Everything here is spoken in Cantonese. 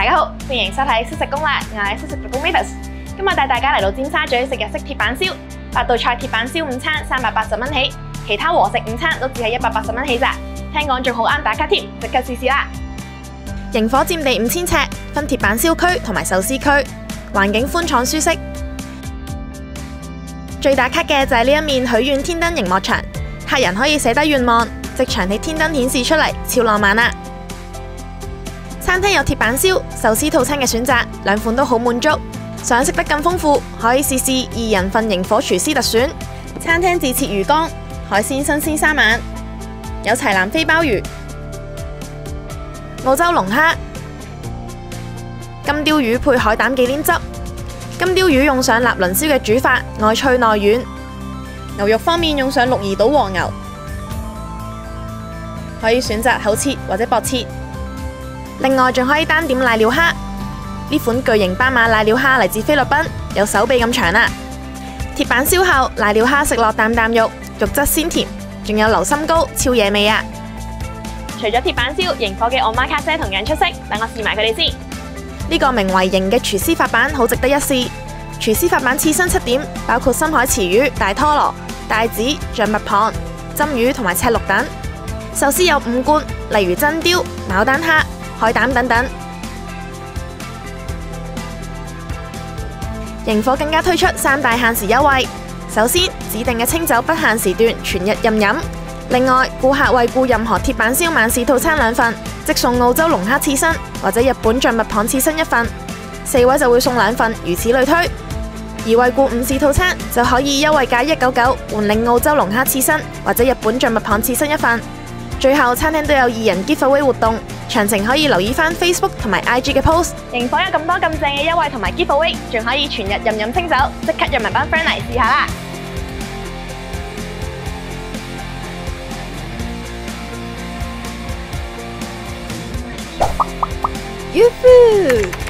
大家好，歡迎收睇識食攻略，我係識食特工 Mavis。今日帶大家嚟到尖沙咀食日式鐵板燒，8道菜鐵板燒午餐380蚊起，其他和食午餐都只係180蚊起咋。聽講仲好啱打卡添，即刻試試啦！營火佔地5000尺，分鐵板燒區同埋壽司區，環境寬敞舒適。最打卡嘅就係呢一面許願天燈熒幕牆，客人可以寫低願望，即場喺天燈顯示出嚟，超浪漫啊！餐廳有鐵板燒、壽司套餐嘅選擇，兩款都好滿足。想食得更豐富，可以試試2人份營火廚師特選。餐廳自設魚缸，海鮮新鮮生猛，有齊南非鮑魚、澳洲龍蝦、金鯛魚配海膽忌廉汁。金鯛魚用上臘輪燒嘅煮法，外脆內軟。牛肉方面用上鹿兒島和牛，可以選擇厚切或者薄切。另外仲可以單點瀨尿蝦，呢款巨型斑馬瀨尿蝦嚟自菲律賓，有手臂咁長啦。鐵板燒後，瀨尿蝦食落啖啖肉，肉質鮮甜，仲有流心糕，超惹味啊！除咗鐵板燒，營火嘅 Omakase同樣出色，等我試埋佢哋先。呢個名為營嘅廚師法板好值得一試。廚師法板刺身7點，包括深海池魚、大拖羅、帶子、象拔蚌、針魚同埋赤鱸等。壽司有5罐，例如真鯛、牡丹蝦、海膽等等。營火更加推出3大限時優惠。首先，指定嘅清酒不限時段全日任飲。另外，顧客惠顧任何鐵板燒晚市套餐2份，即送澳洲龍蝦刺身或者日本象拔蚌刺身1份，4位就會送2份，如此類推。而惠顧午市套餐就可以優惠價199換領澳洲龍蝦刺身或者日本象拔蚌刺身1份。最後，餐廳都有2人 giveaway 活動，詳情可以留意返 Facebook 同埋 IG 嘅 post。營火有咁多咁正嘅優惠同埋 giveaway， 仲可以全日任飲清酒，即刻約埋班 friend 嚟試下啦！Yoo-hoo!